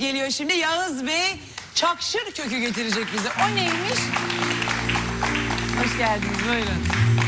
geliyor şimdi. Yağız Bey çakşır kökü getirecek bize. O neymiş? Hoş geldiniz, buyurun.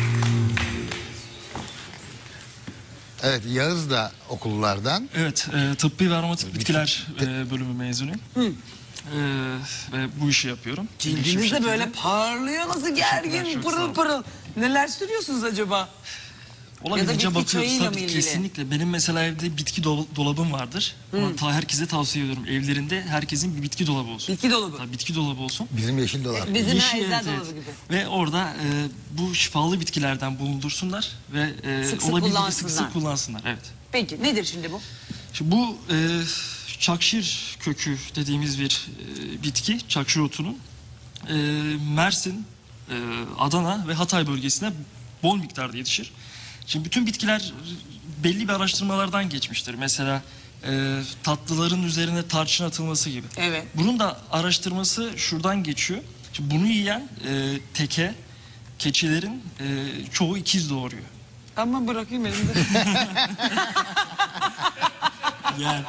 Evet, Yağız da okullardan. Evet, tıbbi ve aromatik bitkiler bölümü mezunuyum. Ve bu işi yapıyorum. Cildiniz de böyle parlıyor, nasıl gergin, pırıl pırıl. Neler sürüyorsunuz acaba? Olabildiğince bitki bakıyoruz çayıyla tabii, mı ilgili? kesinlikle. Benim mesela evde bitki dolabım vardır. Herkese tavsiye ediyorum. Evlerinde herkesin bir bitki dolabı olsun. Bitki dolabı. Tabii, bitki dolabı olsun. Bizim yeşil dolar. Bizim Yeşil, eczacı evet, dolabı evet. gibi. Ve orada bu şifalı bitkilerden bulundursunlar ve Sık sık olabildiğince sık kullansınlar. sık kullansınlar. Evet. Peki nedir şimdi bu? Şimdi bu çakşir kökü dediğimiz bir bitki, çakşir otunun Mersin, Adana ve Hatay bölgesine bol miktarda yetişir. Şimdi bütün bitkiler belli bir araştırmalardan geçmiştir. Mesela tatlıların üzerine tarçın atılması gibi. Evet. Bunun da araştırması şuradan geçiyor. Şimdi bunu yiyen teke, keçilerin çoğu ikiz doğuruyor. Ama bırakayım elimde. Yani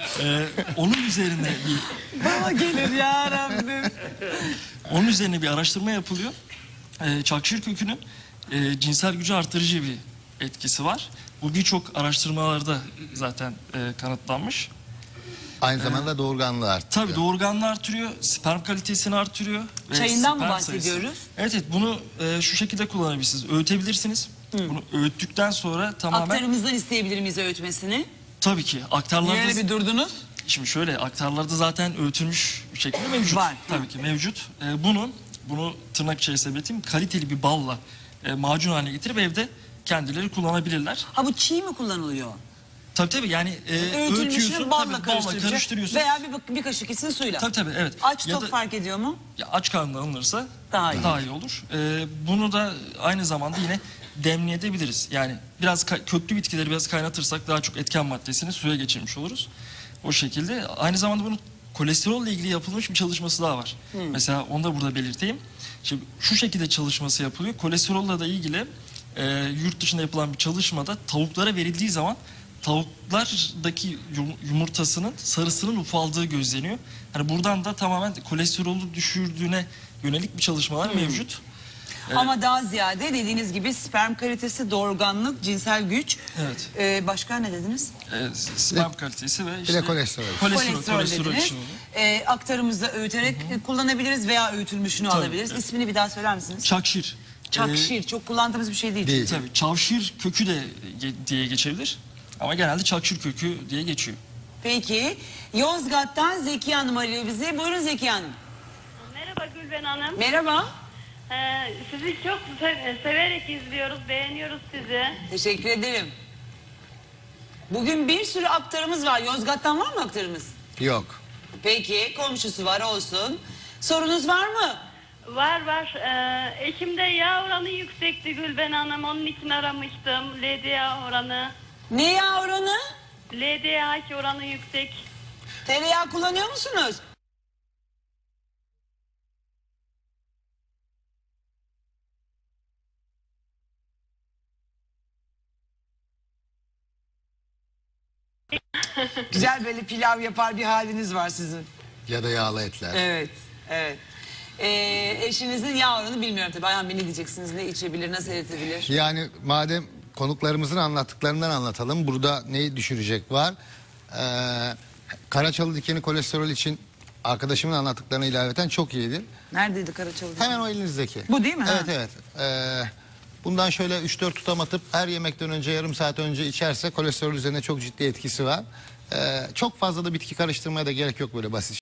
onun üzerine Bana gelir ya Rabbim. Onun üzerine bir araştırma yapılıyor. Çakşir kökünün cinsel gücü artırıcı bir etkisi var. Bu birçok araştırmalarda zaten kanıtlanmış. Aynı zamanda doğurganlığı arttırıyor. Tabii doğurganlığı artırıyor, sperm kalitesini artırıyor. Ve Çayından mı sperm bahsediyoruz? sayısı. Evet, evet, bunu şu şekilde kullanabilirsiniz. Öğütebilirsiniz. Bunu öğüttükten sonra tamamen... Aktarımızdan isteyebilir miyiz öğütmesini? Tabii ki. Aktarlarda... Niye öyle bir durdunuz? Şimdi şöyle, aktarlarda zaten öğütülmüş bir şekilde mevcut. Var. Tabii ki mevcut. Bunu tırnak içerisinde belirteyim, kaliteli bir balla macun haline getirip evde kendileri kullanabilirler. Ha bu çiğ mi kullanılıyor? Tabii yani Öğütülmüşünü öğütüyorsun, balla tabii, karıştırıyorsun. Veya bir kaşık içsin suyla. Tabii, evet. Aç Ya tok da- fark ediyor mu? Ya aç karnına alınırsa Daha iyi. olur. Bunu da aynı zamanda yine demleyebiliriz. Yani biraz köklü bitkileri biraz kaynatırsak daha çok etken maddesini suya geçirmiş oluruz. O şekilde. Aynı zamanda bunun kolesterolle ilgili yapılmış bir çalışması daha var. Mesela onu da burada belirteyim. Şimdi şu şekilde çalışması yapılıyor. Kolesterolle da ilgili yurt dışında yapılan bir çalışmada tavuklara verildiği zaman tavuklardaki yumurtasının sarısının ufaldığı gözleniyor. Hani buradan da tamamen kolesterolü düşürdüğüne yönelik bir çalışmalar mevcut. Ama daha ziyade dediğiniz gibi sperm kalitesi, doğurganlık, cinsel güç. Evet. Başka ne dediniz? Sperm kalitesi ve işte kolesterol. Kolesterol dediniz. için oluyor. Aktarımızda öğüterek kullanabiliriz veya öğütülmüşünü alabiliriz. evet. İsmini bir daha söyler misiniz? Çakşir. Çakşir. Çok kullandığımız bir şey değil. Değil. Tabii çavşir kökü de diye geçebilir. Ama genelde çakşir kökü diye geçiyor. Peki. Yozgat'tan Zekiye Hanım arıyor bizi. Buyurun Zekiye Hanım. Merhaba Gülben Hanım. Merhaba. Sizi çok severek izliyoruz, beğeniyoruz sizi. Teşekkür ederim. Bugün bir sürü aktarımız var. Yozgat'tan var mı aktarımız? Yok. Peki. Komşusu var olsun. Sorunuz var mı? Var. Eşimde yağ oranı yüksekti Gülben Hanım. Onun için aramıştım. LDA oranı. Ne yağ oranı? LDH oranı yüksek. Tereyağı kullanıyor musunuz? Güzel böyle pilav yapar bir haliniz var sizin. Ya da yağlı etler. Evet, evet. Eşinizin yağ oranı bilmiyorum tabii. Ayhan Bey ne diyeceksiniz? Ne içebilir, nasıl eritebilir? Yani madem konuklarımızın anlattıklarından anlatalım. Burada neyi düşürecek var? Karaçalı dikeni kolesterol için arkadaşımın anlattıklarına ilaveten çok iyidir. Neredeydi Karaçalı? Hemen o elinizdeki. Bu değil mi? Evet, evet. Bundan şöyle 3-4 tutam atıp her yemekten önce yarım saat önce içerse kolesterol üzerine çok ciddi etkisi var. Çok fazla da bitki karıştırmaya da gerek yok böyle basit